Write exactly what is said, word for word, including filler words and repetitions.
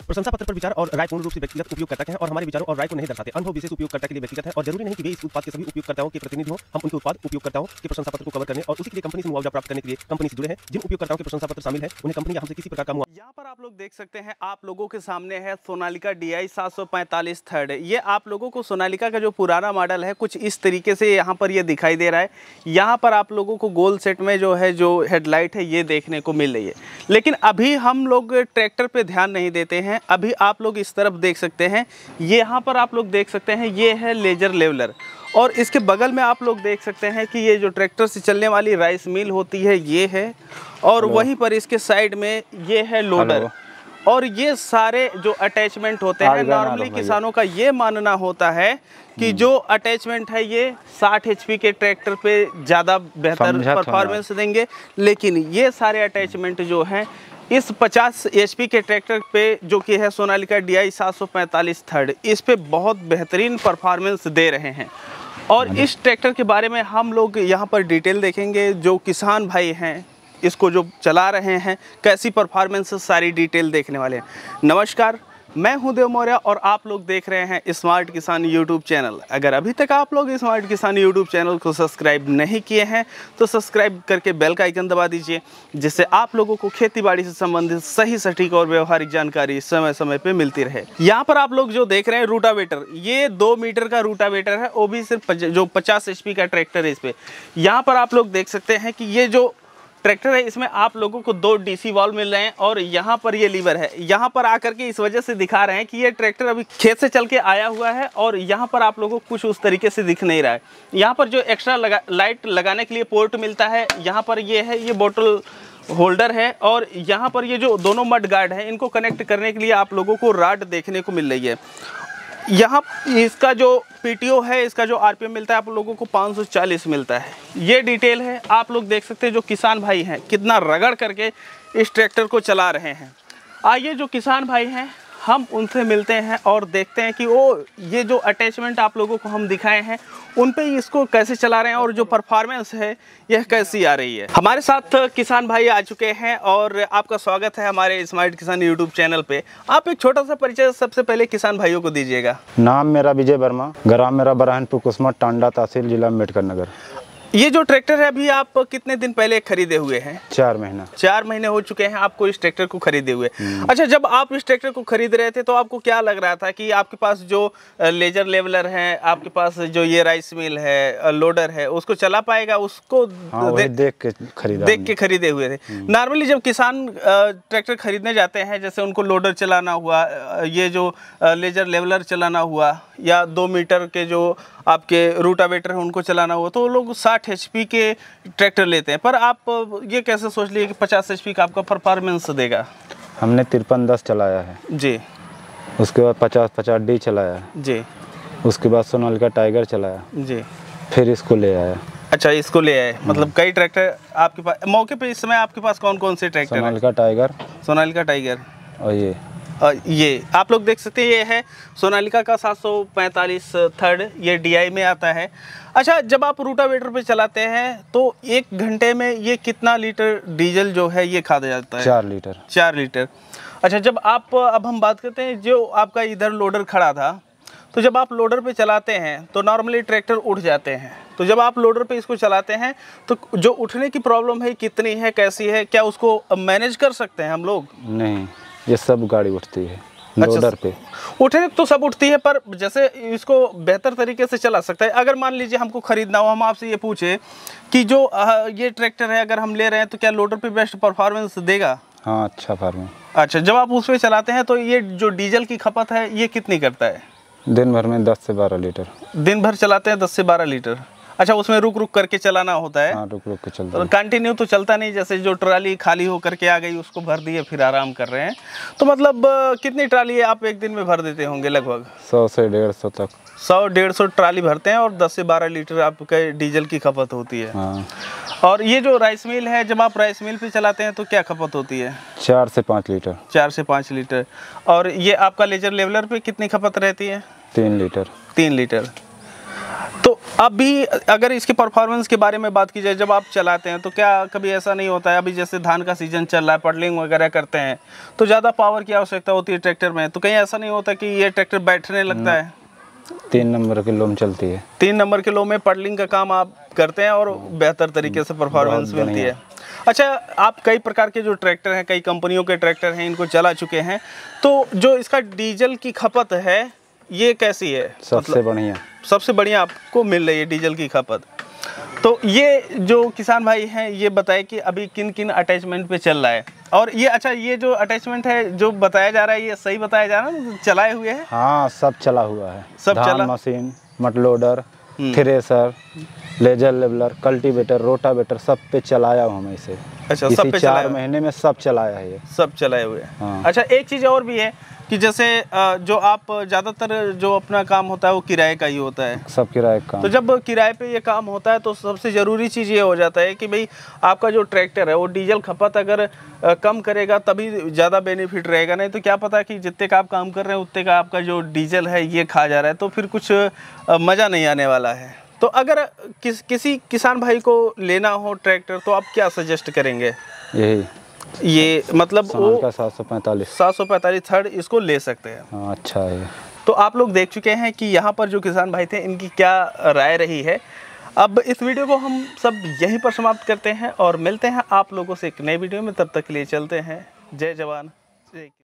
प्रशंसा पत्र पर विचार और राय पूर्ण रूप से व्यक्तिगत उपयोगकर्ता के हैं और हमारे विचारों और राय को नहीं दर्शाते। अनुभव विशेष उपयोगकर्ता के लिए व्यक्तिगत है और जरूरी नहीं कि वे इस उत्पाद के सभी उपयोगकर्ताओं के प्रतिनिधि हों। हम उनके उत्पाद उपयोगकर्ताओं के प्रशंसा पत्र को कवर करने और उसी के लिए कंपनी से मुआवजा प्राप्त करने के लिए कंपनी से जुड़े हैं। जिन उपयोगकर्ताओं के प्रशंसा पत्र शामिल है उन्हें कंपनी या हमसे किसी प्रकार का मुआवजा। यहाँ पर आप लोग देख सकते हैं, आप लोगों के सामने है सोनालिका डी आई सात सौ पैंतालीस थर्ड। ये आप लोगों को सोनालिका का जो पुराना मॉडल है कुछ इस तरीके से यहाँ पर ये दिखाई दे रहा है। यहाँ पर आप लोगों को गोल सेट में जो है जो हेडलाइट है ये देखने को मिल रही है, लेकिन अभी हम लोग ट्रैक्टर पे ध्यान नहीं देते हैं। अभी आप लोग इस तरफ देख सकते हैं, ये यहाँ पर आप लोग देख सकते हैं ये है लेजर लेवलर, और इसके बगल में आप लोग देख सकते हैं कि ये जो ट्रैक्टर से चलने वाली राइस मिल होती है ये है, और वहीं पर इसके साइड में ये है लोडर। और ये सारे जो अटैचमेंट होते हैं, नॉर्मली किसानों का ये मानना होता है कि जो अटैचमेंट है ये साठ एचपी के ट्रैक्टर पे ज़्यादा बेहतर परफॉर्मेंस देंगे, लेकिन ये सारे अटैचमेंट जो हैं इस पचास एचपी के ट्रैक्टर पे जो कि है सोनालिका डी आई सात सौ पैंतालीस थर्ड, इस पे बहुत बेहतरीन परफॉर्मेंस दे रहे हैं। और इस ट्रैक्टर के बारे में हम लोग यहाँ पर डिटेल देखेंगे। जो किसान भाई हैं इसको जो चला रहे हैं कैसी परफॉर्मेंस, सारी डिटेल देखने वाले हैं। नमस्कार, मैं हूं देव मौर्य और आप लोग देख रहे हैं स्मार्ट किसान यूट्यूब चैनल। अगर अभी तक आप लोग स्मार्ट किसान यूट्यूब चैनल को सब्सक्राइब नहीं किए हैं तो सब्सक्राइब करके बेल का आइकन दबा दीजिए, जिससे आप लोगों को खेती बाड़ी से संबंधित सही सटीक और व्यवहारिक जानकारी समय समय पे मिलती रहे। यहाँ पर आप लोग जो देख रहे हैं रूटावेटर, ये दो मीटर का रूटावेटर है, वो भी सिर्फ जो पचास एच पी का ट्रैक्टर है। इस पे यहाँ पर आप लोग देख सकते हैं कि ये जो ट्रैक्टर है इसमें आप लोगों को दो डीसी वाल्व मिल रहे हैं, और यहाँ पर ये लीवर है। यहाँ पर आकर के इस वजह से दिखा रहे हैं कि ये ट्रैक्टर अभी खेत से चल के आया हुआ है, और यहाँ पर आप लोगों को कुछ उस तरीके से दिख नहीं रहा है। यहाँ पर जो एक्स्ट्रा लगा लाइट लगाने के लिए पोर्ट मिलता है, यहाँ पर ये है, ये बोतल होल्डर है, और यहाँ पर ये जो दोनों मड गार्ड हैं इनको कनेक्ट करने के लिए आप लोगों को राड देखने को मिल रही है। यहाँ इसका जो पीटीओ है, इसका जो आरपीएम मिलता है आप लोगों को पाँच सौ चालीस मिलता है। ये डिटेल है, आप लोग देख सकते हैं जो किसान भाई हैं कितना रगड़ करके इस ट्रैक्टर को चला रहे हैं। आइए जो किसान भाई हैं हम उनसे मिलते हैं और देखते हैं कि वो ये जो अटैचमेंट आप लोगों को हम दिखाए हैं उन पे इसको कैसे चला रहे हैं और जो परफॉर्मेंस है यह कैसी आ रही है। हमारे साथ किसान भाई आ चुके हैं और आपका स्वागत है हमारे स्मार्ट किसान यूट्यूब चैनल पे। आप एक छोटा सा परिचय सबसे पहले किसान भाइयों को दीजिएगा। नाम मेरा विजय वर्मा, ग्राम मेरा बरहानपुर कुसमा, टांडा तहसील, जिला अम्बेडकर नगर। ये जो ट्रैक्टर है अभी आप कितने दिन पहले खरीदे हुए हैं? चार महीना चार महीने हो चुके हैं आपको इस ट्रैक्टर को खरीदे हुए। अच्छा, जब आप इस ट्रैक्टर को खरीद रहे थे तो आपको क्या लग रहा था कि आपके पास जो लेजर लेवलर है, आपके पास जो ये राइस मिल है, लोडर है, उसको चला पाएगा? उसको हाँ, दे, देख के खरीदा देख के खरीदे हुए थे। नॉर्मली जब किसान ट्रैक्टर खरीदने जाते हैं, जैसे उनको लोडर चलाना हुआ, ये जो लेजर लेवलर चलाना हुआ, या दो मीटर के जो आपके रूटावेटर है उनको चलाना हुआ, तो वो लोग साठ एचपी के ट्रैक्टर लेते हैं। पर आप ये कैसे सोच लिए कि पचास एचपी का आपका परफॉर्मेंस देगा? हमने तिरपन दस चलाया है जी, उसके बाद पचास पचास डी चलाया जी, उसके बाद सोनालिका टाइगर चलाया जी, फिर इसको ले आया। अच्छा, इसको ले आए। मतलब कई ट्रैक्टर आपके पास मौके पे इस समय आपके पास कौन कौन से ट्रैक्टर हैं? सोनालिका टाइगर, सोनालिका टाइगर, और ये आ, ये आप लोग देख सकते हैं, ये है सोनालिका का सात सौ पैंतालीस थर्ड, ये डीआई में आता है। अच्छा, जब आप रूटावेटर पे चलाते हैं तो एक घंटे में ये कितना लीटर डीजल जो है ये खा जाता है? चार लीटर चार लीटर। अच्छा, जब आप अब हम बात करते हैं जो आपका इधर लोडर खड़ा था, तो जब आप लोडर पे चलाते हैं तो नॉर्मली ट्रैक्टर उठ जाते हैं, तो जब आप लोडर पे इसको चलाते हैं तो जो उठने की प्रॉब्लम है कितनी है, कैसी है, क्या उसको मैनेज कर सकते हैं हम लोग? नहीं, ये सब गाड़ी उठती है लोडर पे। उठने तो सब उठती है, पर जैसे इसको बेहतर तरीके से चला सकता है। अगर मान लीजिए हमको खरीदना हो, हम आपसे ये पूछे कि जो ये ट्रैक्टर है अगर हम ले रहे हैं तो क्या लोडर पे बेस्ट परफॉर्मेंस देगा? हाँ, अच्छा फार्म। अच्छा, जब आप उस पर चलाते हैं तो ये जो डीजल की खपत है ये कितनी करता है? दिन भर में दस से बारह लीटर। दिन भर चलाते हैं दस से बारह लीटर। अच्छा, उसमें रुक रुक करके चलाना होता है? हाँ, रुक रुक के चलता है। कंटिन्यू तो चलता नहीं, जैसे जो ट्राली खाली हो करके आ गई उसको भर दिए फिर आराम कर रहे हैं। तो मतलब कितनी ट्राली आप एक दिन में भर देते होंगे? लगभग सौ से डेढ़ सौ तक। सौ डेढ़ सौ ट्राली भरते हैं और दस से बारह लीटर आपके डीजल की खपत होती है। हाँ। और ये जो राइस मिल है, जब आप राइस मिल पे चलाते हैं तो क्या खपत होती है? चार से पाँच लीटर। चार से पाँच लीटर। और ये आपका लेजर लेवलर पे कितनी खपत रहती है? तीन लीटर। तीन लीटर। तो अभी अगर इसके परफॉर्मेंस के बारे में बात की जाए, जब आप चलाते हैं तो क्या कभी ऐसा नहीं होता है, अभी जैसे धान का सीजन चल रहा है, पडलिंग वगैरह करते हैं तो ज़्यादा पावर की आवश्यकता होती है ट्रैक्टर में, तो कहीं ऐसा नहीं होता कि ये ट्रैक्टर बैठने लगता है? तीन नंबर की लो में चलती है। तीन नंबर के लो में पडलिंग का काम आप करते हैं और बेहतर तरीके से परफॉर्मेंस मिलती है। अच्छा, आप कई प्रकार के जो ट्रैक्टर हैं, कई कंपनियों के ट्रैक्टर हैं, इनको चला चुके हैं, तो जो इसका डीजल की खपत है ये कैसी है? सबसे मतलब बढ़िया सबसे बढ़िया आपको मिल रही है डीजल की खपत। तो ये जो किसान भाई हैं ये बताए कि अभी किन किन अटैचमेंट पे चल रहा है, और ये अच्छा ये जो अटैचमेंट है जो बताया जा रहा है ये सही बताया जा रहा है, चलाए हुए हैं? हाँ, सब चला हुआ है। सब धान चला? मशीन, मटलोडर, thresher, laser leveler, cultivator, rotavator सब पे चलाया हूँ मैं इसे। अच्छा, इसी सब पे चार चलाया? महीने में सब चलाया है ये। सब चलाए हुए हैं। हाँ। अच्छा, एक चीज़ और भी है कि जैसे अ, जो आप ज़्यादातर जो अपना काम होता है वो किराए का ही होता है। सब किराए का। तो जब किराए पे ये काम होता है तो सबसे ज़रूरी चीज़ ये हो जाता है कि भाई आपका जो ट्रैक्टर है वो डीजल खपत अगर अ, कम करेगा तभी ज़्यादा बेनिफिट रहेगा, नहीं तो क्या पता कि जितने का आप काम कर रहे हैं उतने का आपका जो डीजल है ये खा जा रहा है, तो फिर कुछ अ, मज़ा नहीं आने वाला है। तो अगर किस किसी किसान भाई को लेना हो ट्रैक्टर तो आप क्या सजेस्ट करेंगे? यही ये मतलब सोनालिका सात सौ पैंतालीस सात सौ पैंतालीस थर्ड इसको ले सकते हैं। हाँ, अच्छा है। तो आप लोग देख चुके हैं कि यहाँ पर जो किसान भाई थे इनकी क्या राय रही है। अब इस वीडियो को हम सब यहीं पर समाप्त करते हैं और मिलते हैं आप लोगों से एक नए वीडियो में। तब तक के लिए चलते हैं। जय जवान जय किसान।